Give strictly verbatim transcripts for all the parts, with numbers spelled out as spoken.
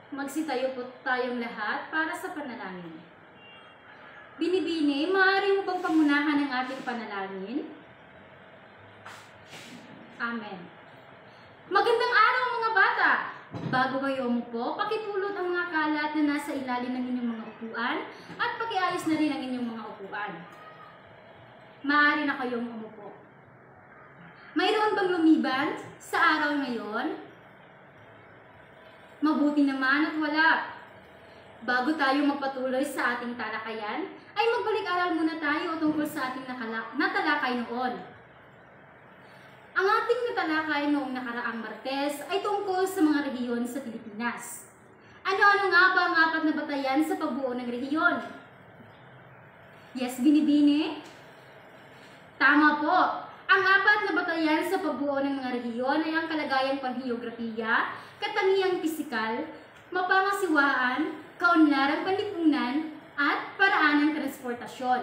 Magsitayo po tayong lahat para sa panalangin. Binibini, maaari mo bang pamunahan ang ating panalangin? Amen. Magandang araw mga bata! Bago kayo umupo, pakipulot ang mga kalat na nasa ilalim ng inyong mga upuan at pakiayos na rin ang inyong mga upuan. Maaari na kayong umupo. Mayroon bang lumiban sa araw ngayon? Mabuti naman at wala. Bago tayo magpatuloy sa ating talakayan, ay magbalik-aral muna tayo tungkol sa ating natalakay noon. Ang ating natalakay noong nakaraang Martes ay tungkol sa mga rehiyon sa Pilipinas. Ano-ano nga ba ang apat na batayan sa pagbuo ng rehiyon? Yes, binibini? Tama po! Ang apat na batayan sa pagbuo ng mga rehiyon ay ang kalagayang panheografiya, katangiang pisikal, mapangasiwaan, kaunlarang panlipunan, at paraan ng transportasyon.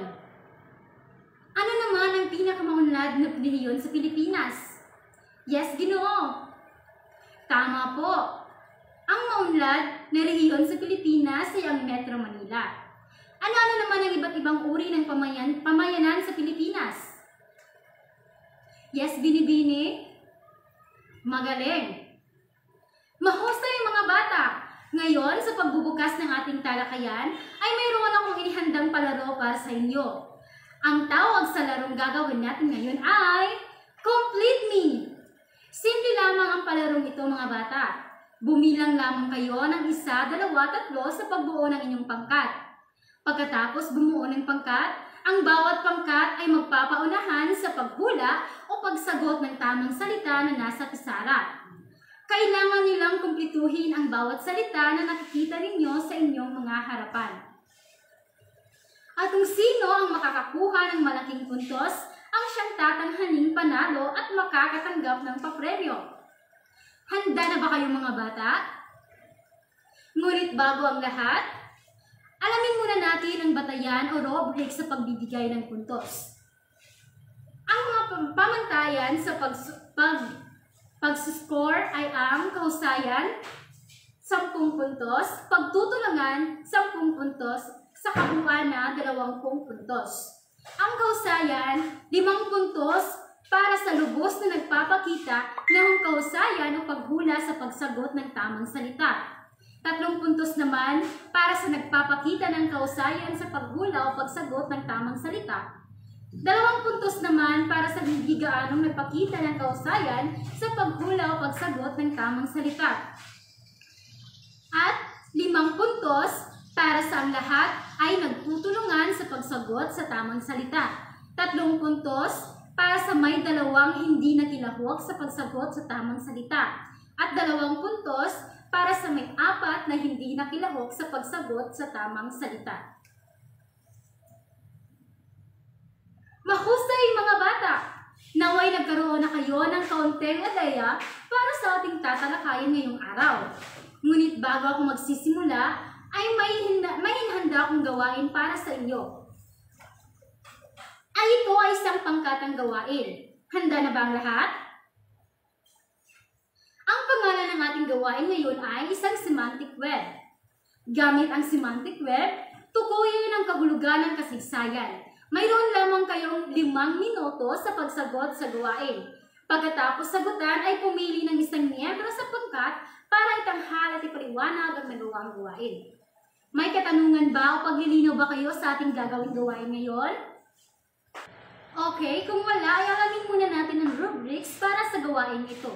Ano naman ang pinakamaunlad na rehiyon sa Pilipinas? Yes, Ginoo! Tama po! Ang maunlad na rehiyon sa Pilipinas ay ang Metro Manila. Ano-ano naman ang iba't ibang uri ng pamayan, pamayanan sa Pilipinas? Yes, binibini? Magaling! Mahusay mga bata! Ngayon, sa pagbubukas ng ating talakayan, ay mayroon akong inihandang palaro para sa inyo. Ang tawag sa larong gagawin natin ngayon ay Complete Me! Simple lamang ang palarong ito mga bata. Bumilang lamang kayo ng isa, dalawa, tatlo sa pagbuo ng inyong pangkat. Pagkatapos bumuo ng pangkat, ang bawat pangkat ay magpapaunahan sa paghula o pagsagot ng tamang salita na nasa pisara. Kailangan nilang kumplituhin ang bawat salita na nakikita ninyo sa inyong mga harapan. At kung sino ang makakakuha ng malaking puntos, ang siyang tatanghaling panalo at makakatanggap ng papremyo. Handa na ba kayo mga bata? Ngunit bago ang lahat, alamin muna natin ang batayan o rubric sa pagbibigay ng puntos. Ang mga pamantayan sa pag, pag, pag-score ay ang kahusayan, sampung puntos, pagtutulungan, sampung puntos, sa kabuuan na dalawampung puntos. Ang kahusayan, limang puntos para sa lubos na nagpapakita ng kahusayan o paghula sa pagsagot ng tamang salita. Tatlong puntos naman para sa nagpapakita ng kahusayan sa paghula o pagsagot ng tamang salita. Dalawang puntos naman para sa hindi gaanong nagpakita ng kahusayan sa paghula o pagsagot ng tamang salita. At limang puntos para sa ang lahat ay nagtutulungan sa pagsagot sa tamang salita. Tatlong puntos para sa may dalawang hindi nakilahok sa pagsagot sa tamang salita. At dalawang puntos para sa may apat na hindi nakilahok sa pagsagot sa tamang salita. Mahusay mga bata! Naway nagkaroon na kayo ng kaunting ideya para sa ating tatalakayan ngayong araw. Ngunit bago ako magsisimula, ay may, may hinhanda akong gawain para sa inyo. Ay ito ay isang pangkatang gawain. Handa na ba ang lahat? Ang pangalan ng ating gawain ngayon ay isang semantic web. Gamit ang semantic web, tukuyin ang kahulugan ng kasaysayan. Mayroon lamang kayong limang minuto sa pagsagot sa gawain. Pagkatapos sagutan ay pumili ng isang miyembro sa pangkat para itanghal at ipaliwanag ang nagawang gawain. May katanungan ba o paglilinaw ba kayo sa ating gagawing gawain ngayon? Okay, kung wala, ay alamin muna natin ang rubrics para sa gawain ito.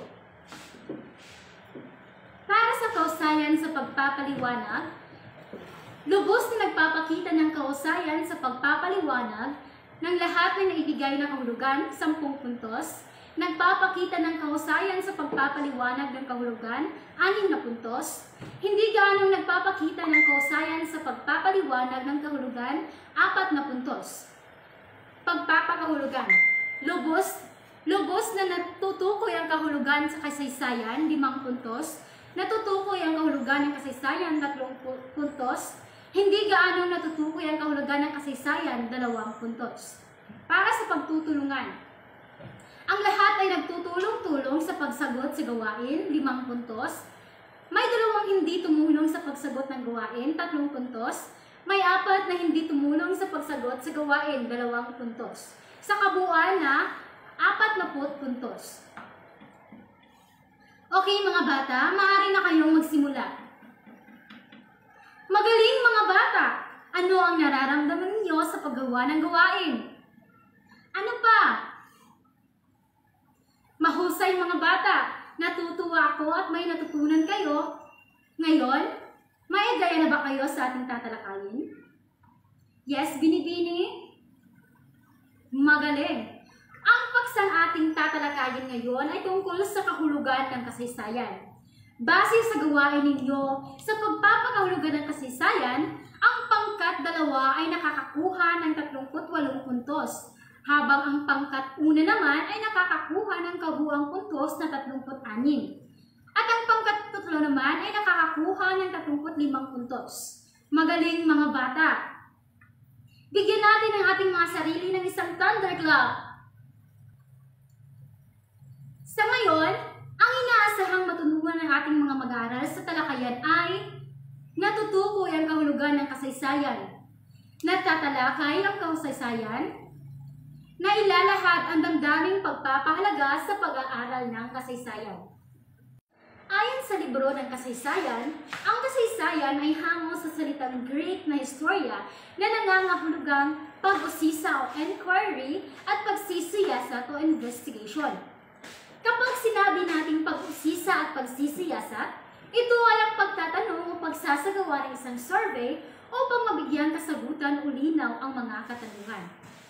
Para sa kahusayan sa pagpapaliwanag, lubos na nagpapakita ng kahusayan sa pagpapaliwanag ng lahat ng naibigay na kahulugan, sampung puntos. Nagpapakita ng kahusayan sa pagpapaliwanag ng kahulugan, anim na puntos. Hindi gaanong nagpapakita ng kahusayan sa pagpapaliwanag ng kahulugan, apat na puntos. Pagpapakahulugan. Lubos, lubos na natutukoy ang kahulugan sa kasaysayan, limang puntos. Natutukoy ang kahulugan ng kasaysayan, tatlong puntos. Hindi gaanong natutukoy ang kahulugan ng kasaysayan, dalawang puntos. Para sa pagtutulungan. Ang lahat ay nagtutulong-tulong sa pagsagot sa gawain, limang puntos. May dalawang hindi tumulong sa pagsagot ng gawain, tatlong puntos. May apat na hindi tumulong sa pagsagot sa gawain, dalawang puntos. Sa kabuuan na apat na puntos. Okay mga bata, maaari na kayong magsimula. Magaling mga bata! Ano ang nararamdaman ninyo sa paggawa ng gawain? Ano pa? Mahusay mga bata! Natutuwa ako at may natutunan kayo. Ngayon, may idea na ba kayo sa ating tatalakayin? Yes, binibini? Magaling! Ang paksang ating tatalakayin ngayon ay tungkol sa kahulugan ng kasaysayan. Base sa gawain ninyo sa pagpapakahulugan ng kasaysayan, ang pangkat dalawa ay nakakakuha ng tatlongput walong puntos, habang ang pangkat una naman ay nakakakuha ng kabuuang puntos na tatlongput anim. At ang pangkat tatlo naman ay nakakakuha ng tatlongput limang puntos. Magaling mga bata! Bigyan natin ang ating mga sarili ng isang thunderclap! Sa ngayon, ang inaasahang matutunan ng ating mga mag-aaral sa talakayan ay natutukoy ang kahulugan ng kasaysayan, natatalakay ang kasaysayan, na ilalahad ang damdaming pagpapahalaga sa pag-aaral ng kasaysayan. Ayon sa libro ng kasaysayan, ang kasaysayan ay hango sa salitang Greek na historia na nangangahulugang pag-usisa o inquiry at pagsisiyasat o investigation. Kapag sinabi nating pag-usisa at pagsisiyasat, ito ay ang pagtatanong o pagsasagawa ng isang survey upang mabigyan kasagutan o linaw ang mga katanungan.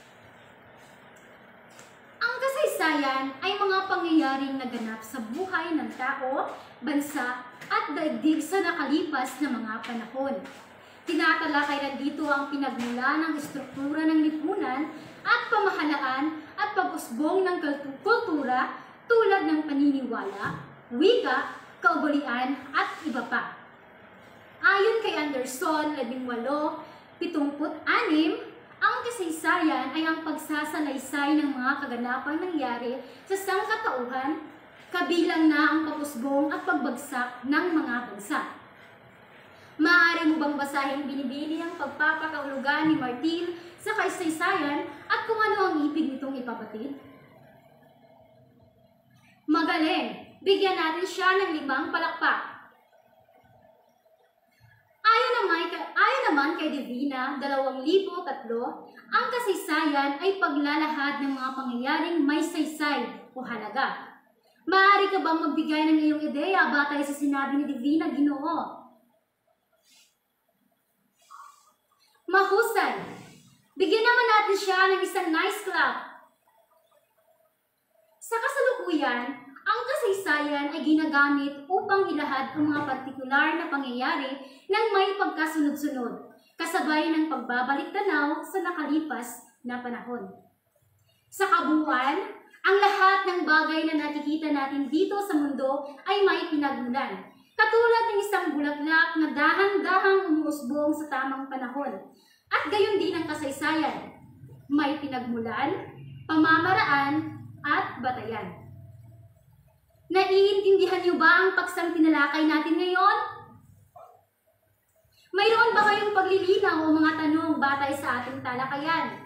Ang kasaysayan ay mga pangyayaring naganap sa buhay ng tao, bansa, at daigdig sa nakalipas na mga panahon. Tinatalakay rin dito ang pinagmula ng estruktura ng lipunan at pamahalaan at pag-usbong ng kultura tulad ng paniniwala, wika, kaugalian, at iba pa. Ayon kay Anderson, labing walo, pitungput anim, ang kasaysayan ay ang pagsasalaysay ng mga kaganapang nangyari sa sangkatauhan, kabilang na ang pag-usbong at pagbagsak ng mga bansa. Maaari mo bang basahin binibini ang pagpapakahulugan ni Martin sa kasaysayan at kung ano ang ibig nitong ipabatid? Magaling! Bigyan natin siya ng limang palakpak. Ayon naman, ayon naman kay Divina, dalawang libo tatlo, ang kasaysayan ay paglalahad ng mga pangyayaring may saysay o halaga. Maaari ka bang magbigay ng iyong ideya batay sa sinabi ni Divina, Ginoo? Mahusay! Bigyan naman natin siya ng isang nice clap. Sa kasalukuyan, ang kasaysayan ay ginagamit upang ilahad ang mga partikular na pangyayari ng may pagkasunod-sunod, kasabay ng pagbabalik-tanaw sa nakalipas na panahon. Sa kabuuan, ang lahat ng bagay na nakikita natin dito sa mundo ay may pinagmulan, katulad ng isang bulaklak na dahan-dahang umuusbong sa tamang panahon, at gayon din ang kasaysayan. May pinagmulan, pamamaraan, at batayan. Naiintindihan niyo ba ang paksang tinalakay natin ngayon? Mayroon ba kayong paglilinaw o mga tanong batay sa ating talakayan?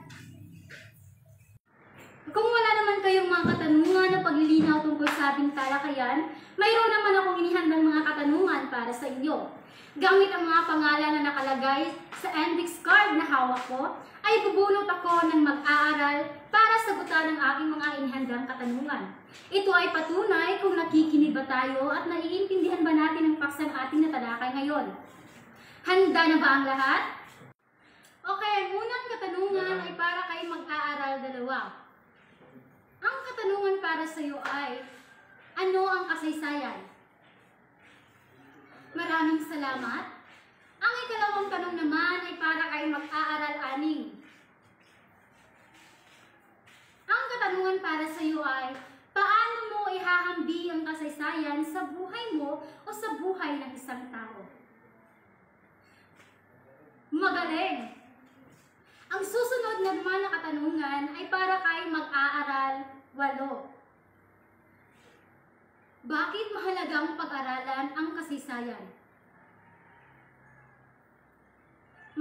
Kung wala naman kayong mga katanungan na paglilinaw tungkol sa ating talakayan, mayroon naman akong inihandang mga katanungan para sa inyo. Gamit ang mga pangalan na nakalagay sa index card na hawak ko, ay bubunot ako ng mag-aaral para sagutan ang aking mga inihandang katanungan. Ito ay patunay kung nakikinig ba tayo at naiintindihan ba natin ang paksang ating natalakay ngayon. Handa na ba ang lahat? Okay, ang unang katanungan ay para kay mag-aaral dalawa. Ang katanungan para sa iyo ay, ano ang kasaysayan? Maraming salamat. Ang ikalawang tanong naman ay para kay mag-aaral aning. Ang katanungan para sa iyo ay, paano mo ihahambing ang kasaysayan sa buhay mo o sa buhay ng isang tao? Magaling! Ang susunod naman na katanungan ay para kay mag-aaral walo. Bakit mahalagang pag-aralan ang kasaysayan?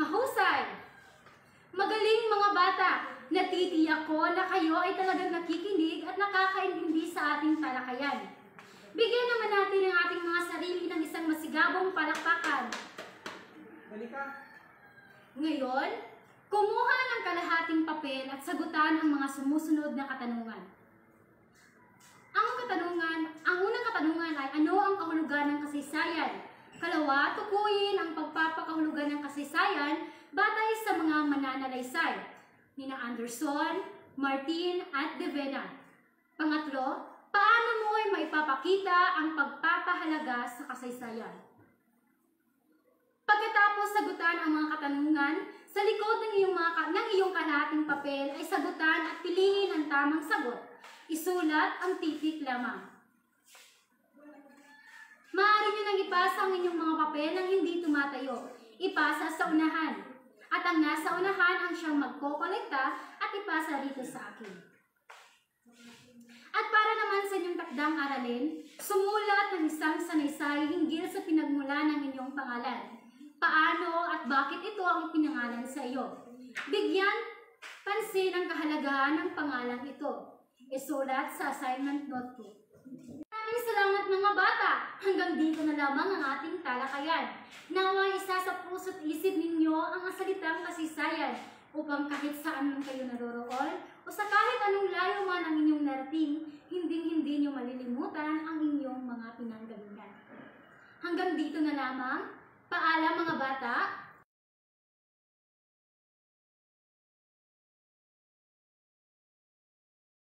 Mahusay! Magaling mga bata! Natitiyak ko na kayo ay talagang nakikinig at nakakaintindi sa ating talakayan. Bigyan naman natin ang ating mga sarili ng isang masigabong palakpakan. Halika. Ngayon, kumuha ng kalahating papel at sagutan ang mga sumusunod na katanungan. Ang katanungan, ang unang katanungan ay ano ang kahulugan ng kasaysayan? Kalawa, tukuyin ang pagpapakahulugan ng kasaysayan batay sa mga mananalaysay nina Anderson, Martin at De Vena. Pangatlo, paano mo ay maipapakita ang pagpapahalaga sa kasaysayan? Pagkatapos sagutan ang mga katanungan, sa likod ng iyong, mga, ng iyong kalahating papel ay sagutan at piliin ang tamang sagot. Isulat ang titik lamang. Maaari nyo nang ipasa ang inyong mga papel nang hindi tumatayo. Ipasa sa unahan. At ang nasa unahan ang siyang magkokolekta at ipasa rito sa akin. At para naman sa inyong takdang aralin, sumulat ng isang sanaysay hinggil sa pinagmula ng inyong pangalan. Paano at bakit ito ang ipinangalan sa iyo? Bigyan pansin ang kahalagahan ng pangalan ito. Isulat sa assignment notebook. Maraming salamat mga bata! Hanggang dito na lamang ang ating talakayan. Nawa isa sa puso't isip ninyo ang salitang kasaysayan upang kahit saan man kayo naroroon o sa kahit anong layo man ang inyong narating, hinding-hindi nyo malilimutan ang inyong mga pinanggagalingan. Hanggang dito na lamang. Paalam mga bata!